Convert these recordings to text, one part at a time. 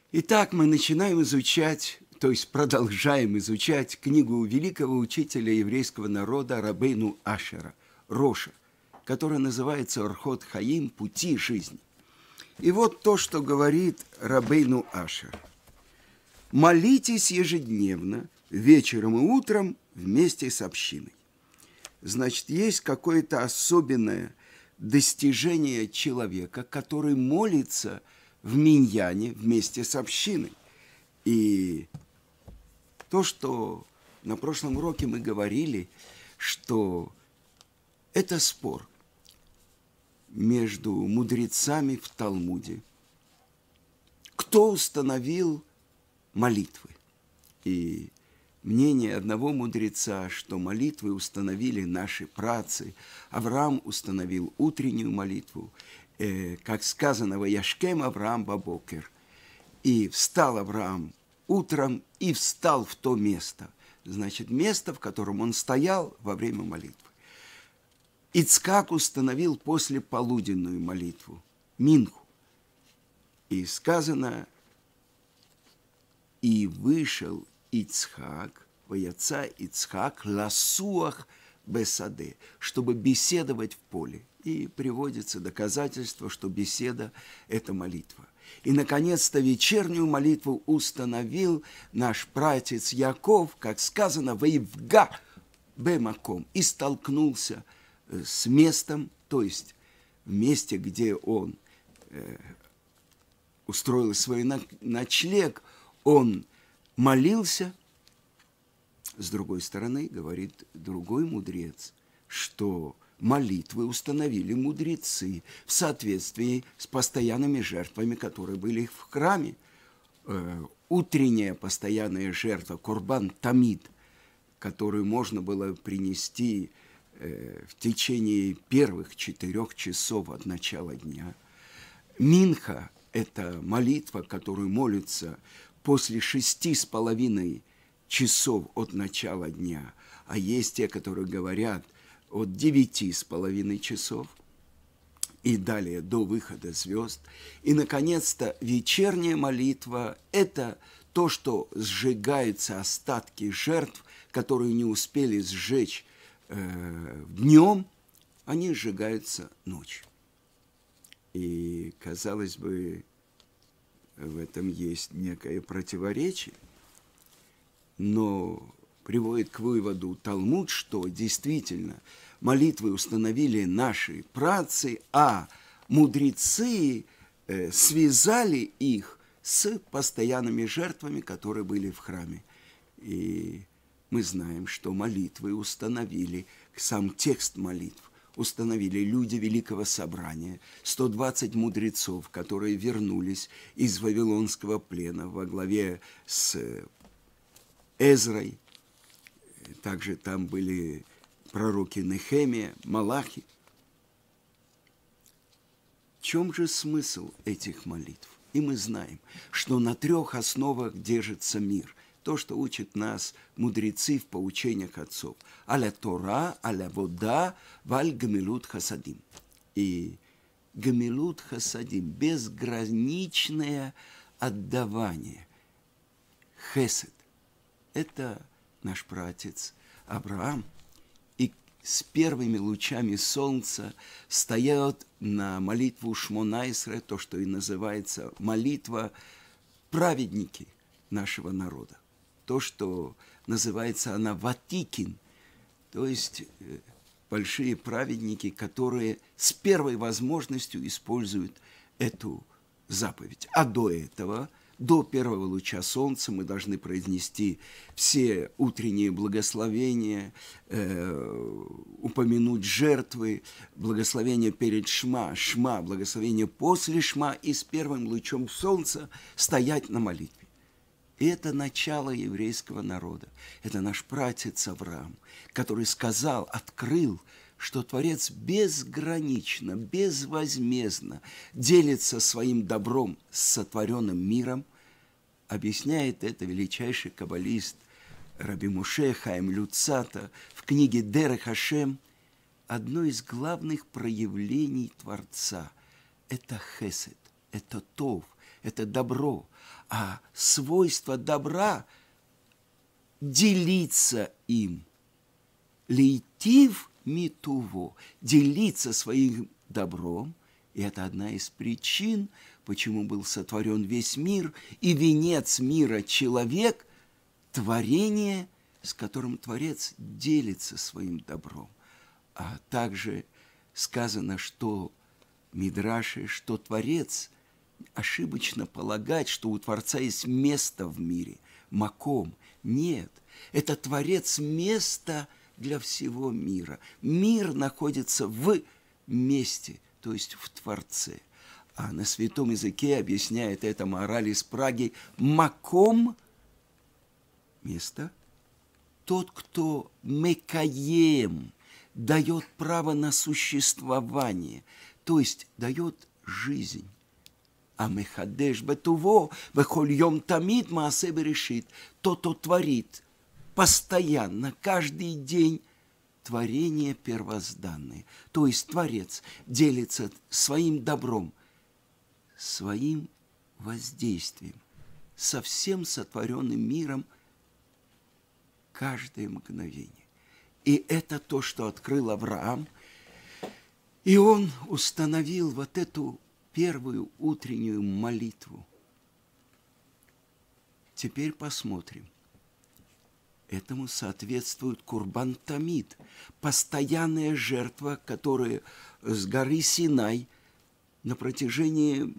Итак, мы начинаем изучать, то есть продолжаем изучать книгу великого учителя еврейского народа Рабейну Ашера, Роша, которая называется «Орхот Хаим. Пути жизни». И вот то, что говорит Рабейну Ашер. «Молитесь ежедневно, вечером и утром вместе с общиной». Значит, есть какое-то особенное достижение человека, который молится в миньяне вместе с общиной. И то, что на прошлом уроке мы говорили, что это спор между мудрецами в Талмуде, кто установил молитвы. И мнение одного мудреца, что молитвы установили наши праотцы, Авраам установил утреннюю молитву, как сказано, «Ваяшкем Авраам бабокер». И встал Авраам утром и встал в то место. Значит, место, в котором он стоял во время молитвы. Ицхак установил после полуденную молитву, минху. И сказано, «И вышел Ицхак, ваяца Ицхак, ласуах бесаде», чтобы беседовать в поле. И приводится доказательство, что беседа – это молитва. И, наконец-то, вечернюю молитву установил наш праотец Яков, как сказано, «Ваивга бемаком», и столкнулся с местом, то есть в месте, где он устроил свой ночлег, он молился. С другой стороны, говорит другой мудрец, что молитвы установили мудрецы в соответствии с постоянными жертвами, которые были в храме. Утренняя постоянная жертва, корбан тамид, которую можно было принести в течение первых 4 часов от начала дня. Минха – это молитва, которую молится после 6,5 часов от начала дня. А есть те, которые говорят от 9,5 часов и далее до выхода звезд. И, наконец-то, вечерняя молитва – это то, что сжигаются остатки жертв, которые не успели сжечь днем, они сжигаются ночью. И, казалось бы, в этом есть некое противоречие, но приводит к выводу Талмуд, что действительно молитвы установили наши праотцы, а мудрецы связали их с постоянными жертвами, которые были в храме. И мы знаем, что молитвы установили, сам текст молитв установили люди Великого Собрания, 120 мудрецов, которые вернулись из Вавилонского плена во главе с Эзрой. Также там были пророки Нехемия, Малахи. В чем же смысл этих молитв? И мы знаем, что на 3 основах держится мир. То, что учат нас мудрецы в поучениях отцов. Аля Тора, аля вода, валь гамилут хасадим. И гамилут хасадим, безграничное отдавание. Хесед. Это наш праотец Авраам. И с первыми лучами солнца стоят на молитву Шмона-Исре, то, что и называется молитва праведники нашего народа. То, что называется она ватикин, то есть большие праведники, которые с первой возможностью используют эту заповедь. А до этого, до первого луча солнца мы должны произнести все утренние благословения, упомянуть жертвы, благословение перед Шма, Шма, благословение после Шма и с первым лучом солнца стоять на молитве. И это начало еврейского народа. Это наш праотец Авраам, который сказал, открыл, что Творец безгранично, безвозмездно делится своим добром с сотворенным миром. Объясняет это величайший каббалист Раби Моше Хаим Люцата в книге Дерех Ашем. Одно из главных проявлений Творца – это хесед, это тов, это добро. А свойство добра – делиться им. Лейтив митуво – делиться своим добром. И это одна из причин, почему был сотворен весь мир. И венец мира – человек, творение, с которым Творец делится своим добром. А также сказано, что Мидраше, что Творец ошибочно полагать, что у Творца есть место в мире, маком. Нет, это Творец место для всего мира. Мир находится в месте, то есть в Творце. А на святом языке объясняет это мораль из Праги маком – место. Тот, кто мекаем, дает право на существование, то есть дает жизнь. А мехадеш бетуво, вехольем тамид маасе берешит, тот, кто творит постоянно, каждый день творение первозданное. То есть Творец делится своим добром, своим воздействием со всем сотворенным миром каждое мгновение. И это то, что открыл Авраам. И он установил вот эту первую утреннюю молитву. Теперь посмотрим. Этому соответствует Курбан Тамид, постоянная жертва, которая с горы Синай на протяжении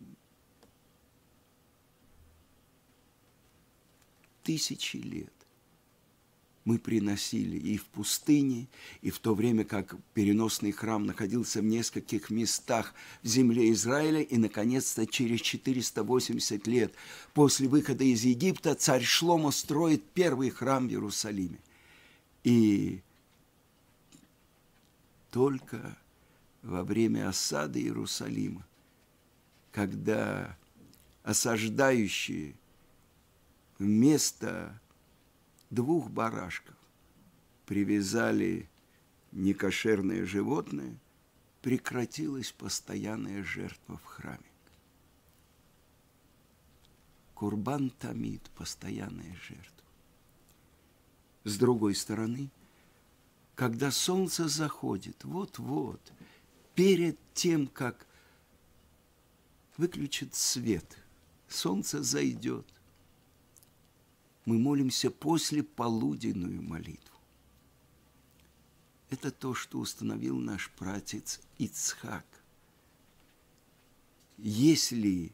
тысячи лет мы приносили и в пустыне, и в то время, как переносный храм находился в нескольких местах в земле Израиля, и, наконец-то, через 480 лет после выхода из Египта царь Шломо строит первый храм в Иерусалиме. И только во время осады Иерусалима, когда осаждающие вместо 2 барашков привязали некошерное животное, прекратилась постоянная жертва в храме. Курбан Тамид – постоянная жертва. С другой стороны, когда солнце заходит, вот-вот, перед тем, как выключит свет, солнце зайдет, мы молимся после полуденную молитву. Это то, что установил наш праотец Ицхак. Если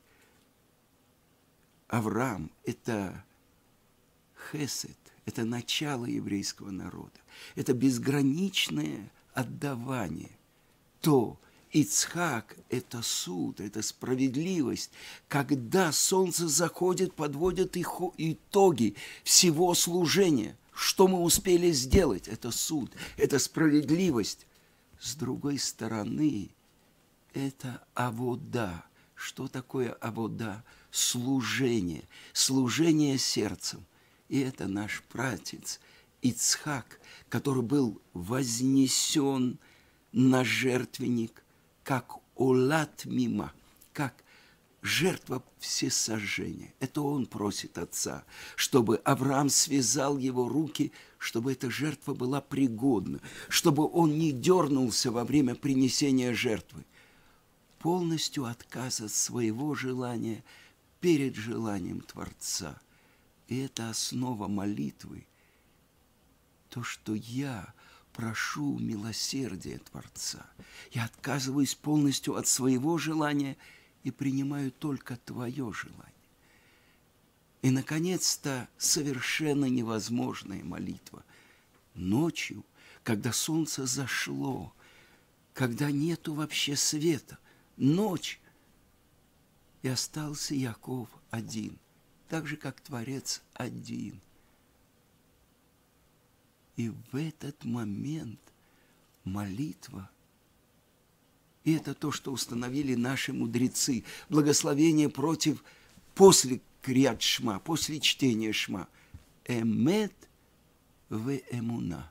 Авраам – это хесед, это начало еврейского народа, это безграничное отдавание, то Ицхак – это суд, это справедливость. Когда солнце заходит, подводят итоги всего служения. Что мы успели сделать? Это суд, это справедливость. С другой стороны, это авода. Что такое авода? Служение. Служение сердцем. И это наш праотец Ицхак, который был вознесен на жертвенник, как олат мима, как жертва всесожжения. Это он просит Отца, чтобы Авраам связал его руки, чтобы эта жертва была пригодна, чтобы он не дернулся во время принесения жертвы. Полностью отказ от своего желания перед желанием Творца. И это основа молитвы. То, что я прошу милосердия Творца. Я отказываюсь полностью от своего желания и принимаю только Твое желание. И, наконец-то, совершенно невозможная молитва. Ночью, когда солнце зашло, когда нету вообще света, ночь, и остался Яков один, так же, как Творец один. И в этот момент молитва, и это то, что установили наши мудрецы, благословение после криат шма, после чтения шма, эмет ве эмуна,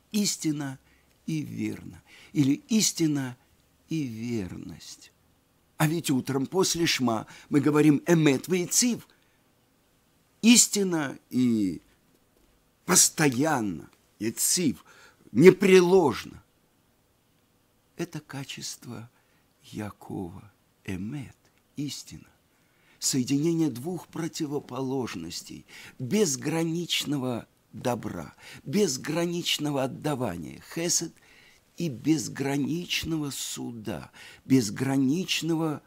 истина и верно, или истина и верность. А ведь утром после шма мы говорим «эмет вейцив». Истина и постоянно, яцив, непреложно. Это качество Якова, эмет, истина. Соединение двух противоположностей, безграничного добра, безграничного отдавания, хесед, и безграничного суда, безграничного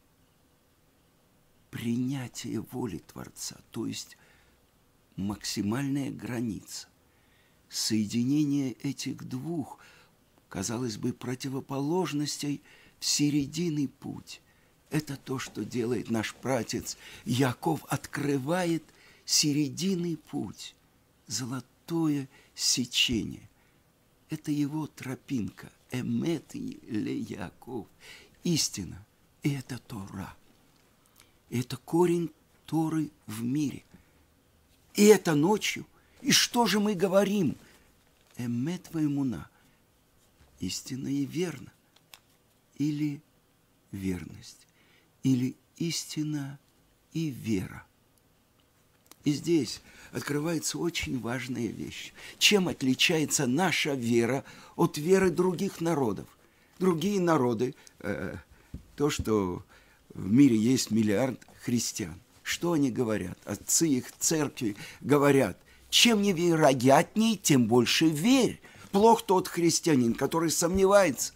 принятия воли Творца, то есть максимальная граница. Соединение этих двух, казалось бы, противоположностей в серединный путь. Это то, что делает наш пратец Яков, открывает серединный путь, золотое сечение. Это его тропинка, эмет ле Яков, истина, и это Тора. И это корень Торы в мире. И это ночью. И что же мы говорим? Эмет ваэмуна, истина и верно. Или верность, или истина и вера. И здесь открывается очень важная вещь. Чем отличается наша вера от веры других народов? Другие народы, то, что в мире есть миллиард христиан, что они говорят? Отцы их церкви говорят, чем невероятней, тем больше верь. Плох тот христианин, который сомневается.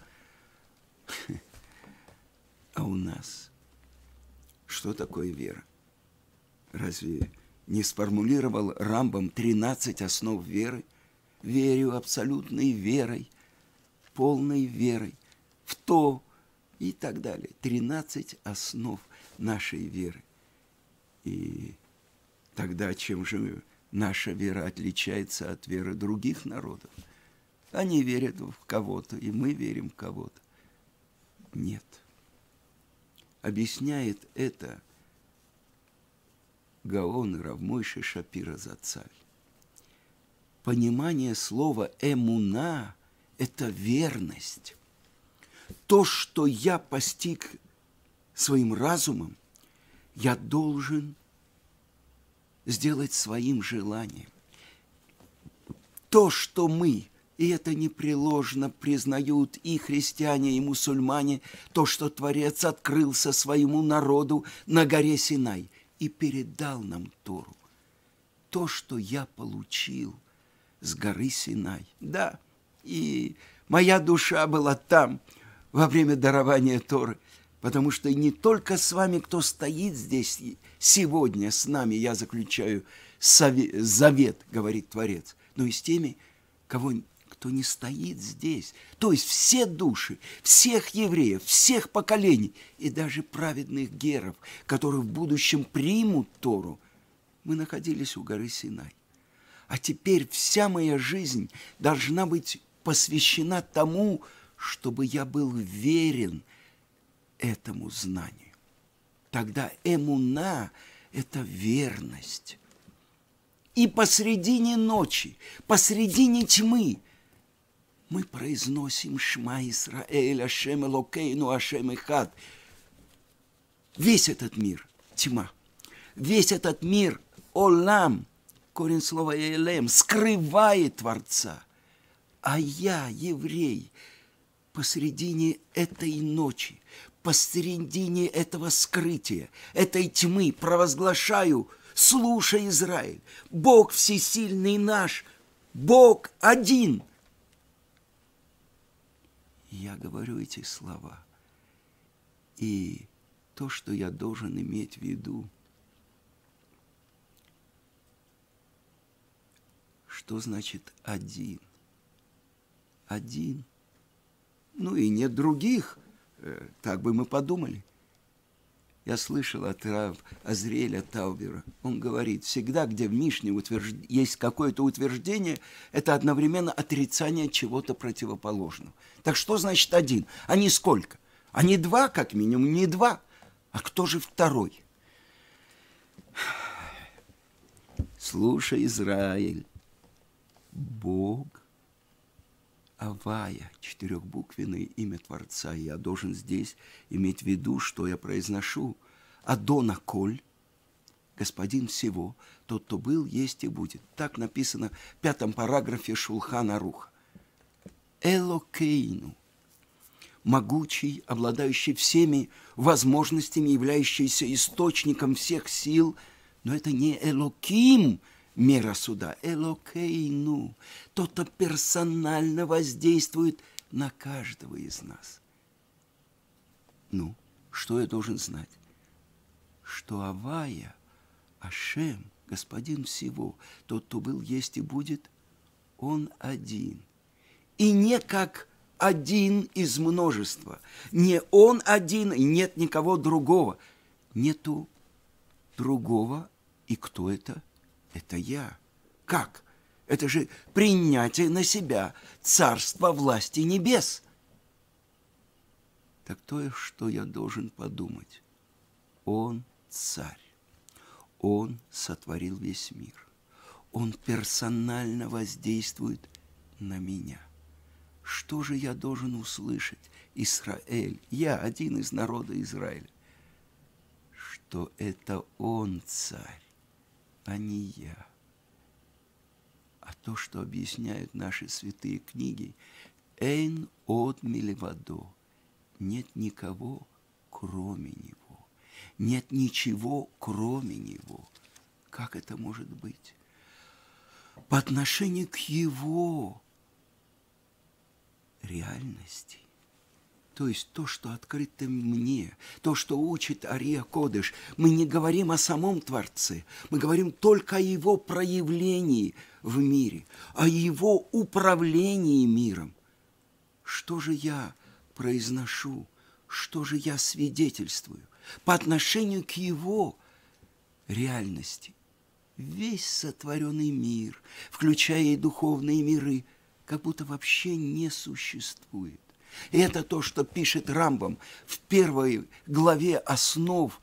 А у нас что такое вера? Разве не сформулировал Рамбам 13 основ веры? Верю абсолютной верой, полной верой в то и так далее. 13 основ нашей веры. И тогда чем же наша вера отличается от веры других народов? Они верят в кого-то, и мы верим в кого-то. Нет. Объясняет это Гаон Рав Мойше Шапира Зацаль. Понимание слова «эмуна» – это верность. То, что я постиг своим разумом, я должен сделать своим желанием. То, что мы, и это непреложно признают и христиане, и мусульмане, то, что Творец открылся своему народу на горе Синай и передал нам Тору. То, что я получил с горы Синай. Да, и моя душа была там во время дарования Торы, потому что не только с вами, кто стоит здесь сегодня, с нами я заключаю завет, говорит Творец, но и с теми, кто не стоит здесь. То есть все души, всех евреев, всех поколений и даже праведных геров, которые в будущем примут Тору, мы находились у горы Синай. А теперь вся моя жизнь должна быть посвящена тому, чтобы я был верен этому знанию. Тогда эмуна – это верность. И посредине ночи, посредине тьмы мы произносим «Шма Исраэль, Ашем Элокейну, Ашем Эхад». Весь этот мир – тьма. Весь этот мир – олам, корень слова «элем», скрывает Творца. А я, еврей, посредине этой ночи, посредине этого скрытия, этой тьмы провозглашаю: слушай, Израиль, Бог всесильный наш, Бог один. Я говорю эти слова. И то, что я должен иметь в виду, что значит один? Один. Ну и нет других. Так бы мы подумали. Я слышал от Рав Азриэля Таубера. Он говорит, всегда, где в Мишне есть какое-то утверждение, это одновременно отрицание чего-то противоположного. Так что значит один? А не сколько? А не два, как минимум, не два. А кто же второй? Слушай, Израиль, Бог Авая, четырехбуквенное имя Творца. И я должен здесь иметь в виду, что я произношу. Адона Коль, Господин всего, тот, кто был, есть и будет. Так написано в 5 параграфе Шулхан Аруха. Элокейну, могучий, обладающий всеми возможностями, являющийся источником всех сил, но это не Элоким, мера суда, Элокейну, тот, кто персонально воздействует на каждого из нас. Ну, что я должен знать? Что Авая, Ашем, Господин всего, тот, кто был, есть и будет, Он один. И не как один из множества. Не Он один, и нет никого другого. Нету другого. И кто это? Это я. Как? Это же принятие на себя царства власти небес. Так то, что я должен подумать. Он царь. Он сотворил весь мир. Он персонально воздействует на меня. Что же я должен услышать, Израиль? Я один из народа Израиля. Что это Он царь, а не я. А то, что объясняют наши святые книги, «Эйн од милевадо» – нет никого, кроме Него. Нет ничего, кроме Него. Как это может быть? По отношению к Его реальности, то есть то, что открыто мне, то, что учит Ария Кодеш, мы не говорим о самом Творце, мы говорим только о Его проявлении в мире, о Его управлении миром. Что же я произношу, что же я свидетельствую по отношению к Его реальности? Весь сотворенный мир, включая и духовные миры, как будто вообще не существует. И это то, что пишет Рамбам в 1 главе основ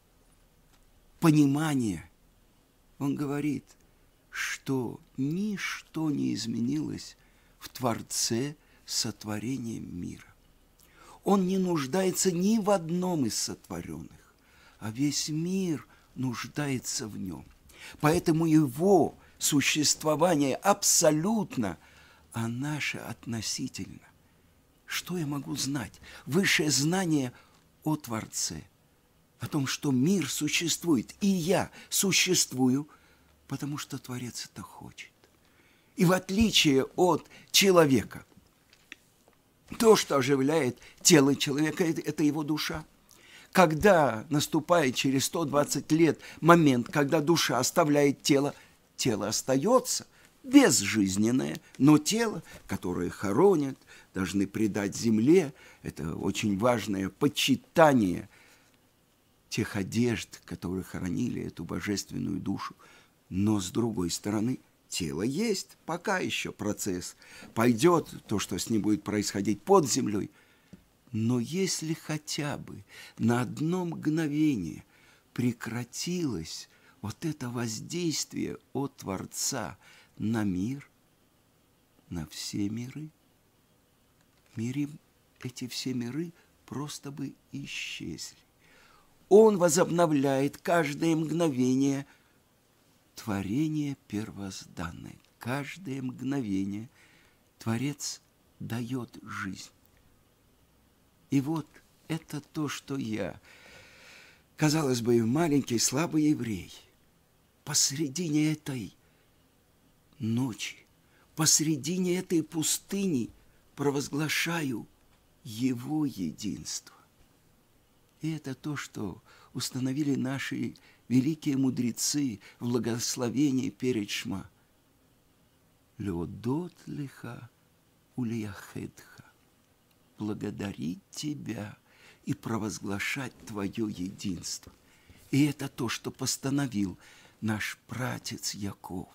понимания. Он говорит, что ничто не изменилось в Творце сотворения мира. Он не нуждается ни в одном из сотворенных, а весь мир нуждается в нем. Поэтому его существование абсолютно, а наше относительно. Что я могу знать? Высшее знание о Творце, о том, что мир существует, и я существую, потому что Творец это хочет. И в отличие от человека, то, что оживляет тело человека, это его душа. Когда наступает через 120 лет момент, когда душа оставляет тело, тело остается безжизненное, но тело, которое хоронят, должны предать земле, это очень важное почитание тех одежд, которые хоронили эту божественную душу. Но с другой стороны, тело есть, пока еще процесс пойдет, то, что с ним будет происходить под землей. Но если хотя бы на одно мгновение прекратилось вот это воздействие от Творца на мир, на все миры, эти все миры просто бы исчезли. Он возобновляет каждое мгновение творение первозданное. Каждое мгновение Творец дает жизнь. И вот это то, что я, казалось бы, маленький, слабый еврей, посредине этой ночи, посредине этой пустыни провозглашаю Его единство. И это то, что установили наши великие мудрецы в благословении перед Шма. Леодот лиха улияхедха. Благодарить Тебя и провозглашать Твое единство. И это то, что постановил наш пратец Яков.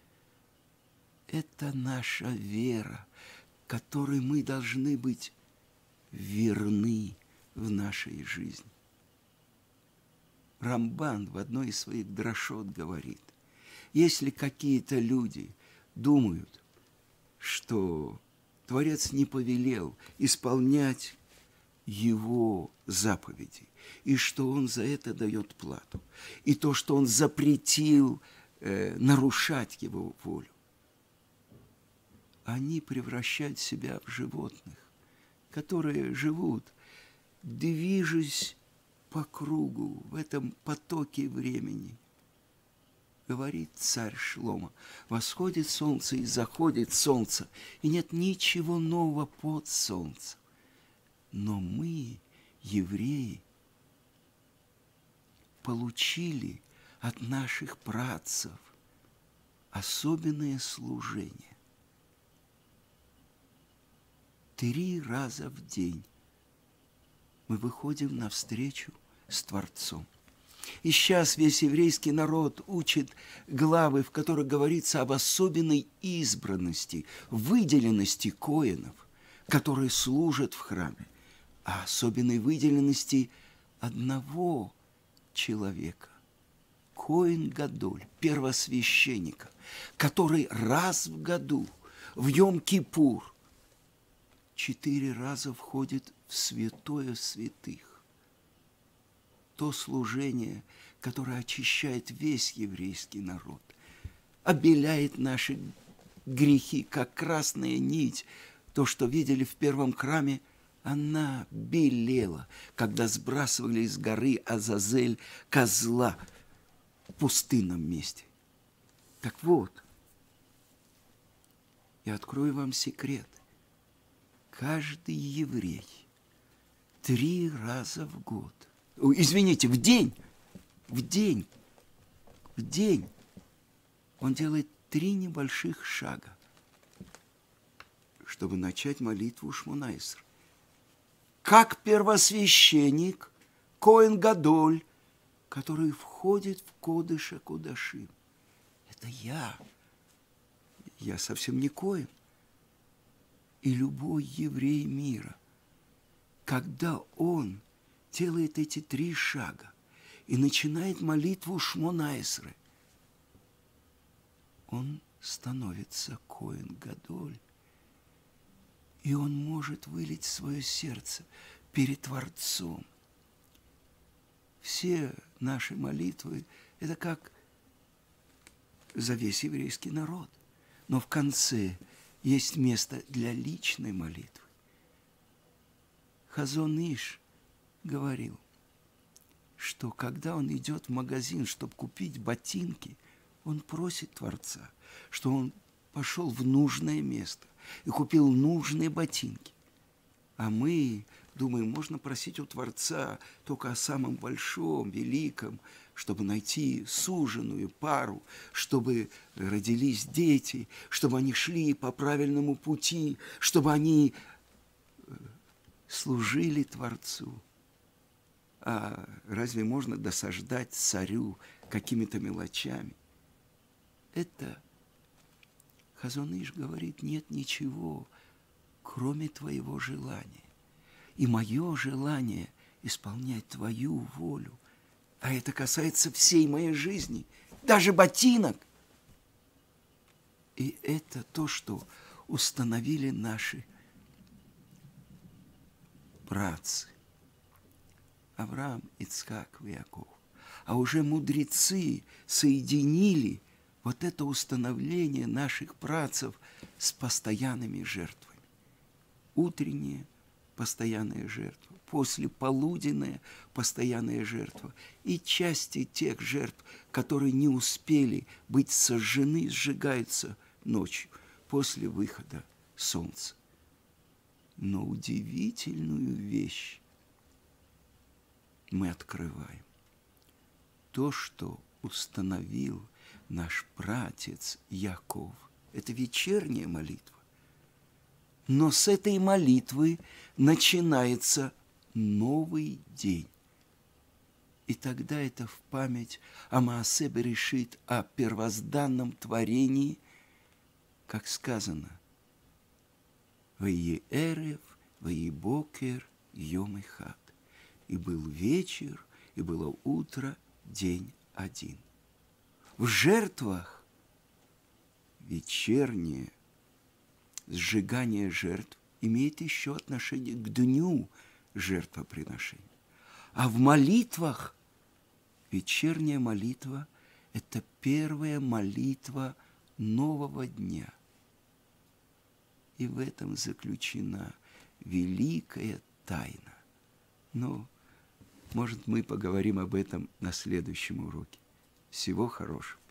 Это наша вера, которой мы должны быть верны в нашей жизни. Рамбан в одной из своих драшот говорит, если какие-то люди думают, что Творец не повелел исполнять его заповеди, и что он за это дает плату, и то, что он запретил нарушать его волю. Они превращают себя в животных, которые живут, движась по кругу в этом потоке времени. Говорит царь Шломо: восходит солнце и заходит солнце, и нет ничего нового под солнцем. Но мы, евреи, получили от наших праотцов особенное служение. 3 раза в день мы выходим навстречу с Творцом. И сейчас весь еврейский народ учит главы, в которых говорится об особенной избранности, выделенности коэнов, которые служат в храме, а особенной выделенности одного человека, коэн Гадоль, первосвященника, который раз в году, в Йом-Кипур, 4 раза входит в святое святых. То служение, которое очищает весь еврейский народ, обеляет наши грехи, как красная нить. То, что видели в первом храме, она белела, когда сбрасывали с горы Азазель козла в пустынном месте. Так вот, я открою вам секрет. Каждый еврей 3 раза в год, извините, в день он делает 3 небольших шага, чтобы начать молитву Шмона-Эсрей. Как первосвященник, коэн Гадоль, который входит в Кодеш а-Кодашим. Это я. Я совсем не коэн. И любой еврей мира, когда он делает эти 3 шага и начинает молитву Шмона-Эсрей, он становится коэн Гадоль. И он может вылить свое сердце перед Творцом. Все наши молитвы – это как за весь еврейский народ. Но в конце есть место для личной молитвы. Хазон Иш говорил, что когда он идет в магазин, чтобы купить ботинки, он просит Творца, что он пошел в нужное место и купил нужные ботинки. А мы думаем, можно просить у Творца только о самом большом, великом, чтобы найти суженую пару, чтобы родились дети, чтобы они шли по правильному пути, чтобы они служили Творцу. А разве можно досаждать царю какими-то мелочами? Это Хазон Иш говорит, нет ничего, кроме твоего желания. И мое желание исполнять твою волю. А это касается всей моей жизни, даже ботинок. И это то, что установили наши праотцы. Авраам, Ицхак и Иаков. А уже мудрецы соединили вот это установление наших праотцев с постоянными жертвами. Утренняя постоянная жертва, послеполуденная постоянная жертва и части тех жертв, которые не успели быть сожжены, сжигаются ночью после выхода солнца. Но удивительную вещь мы открываем. То, что установил наш праотец Яков, это вечерняя молитва. Но с этой молитвы начинается новый день. И тогда это в память о Маасе Берешит, о первозданном творении, как сказано, «Ваи эрев, ваи бокер, йом эхад». И был вечер, и было утро, день один. В жертвах вечерняя сжигание жертв имеет еще отношение к дню жертвоприношения. А в молитвах вечерняя молитва – это первая молитва нового дня. И в этом заключена великая тайна. Но, может, мы поговорим об этом на следующем уроке. Всего хорошего.